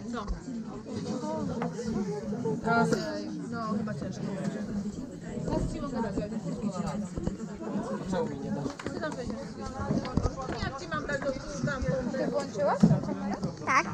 Co? Kasy. No, chyba ciężko będzie. Teraz ci mogę dać, jak Czemu mi nie dasz? ty tam wejdziesz.